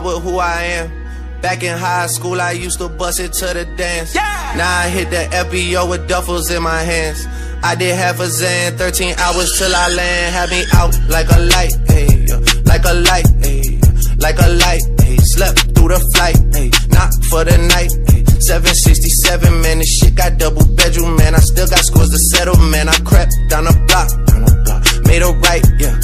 proud with who I am. Back in high school, I used to bust it to the dance. Yeah. Now I hit the FBO with duffels in my hands. I did half a Zan, 13 hours till I land. Had me out like a light, ayy, like a light, ayy, like a light, ayy. Slept through the flight, ayy, not for the night, ayy. 767, man, this shit got double bedroom, man. I still got scores to settle, man. I crept down the block, made a right, yeah.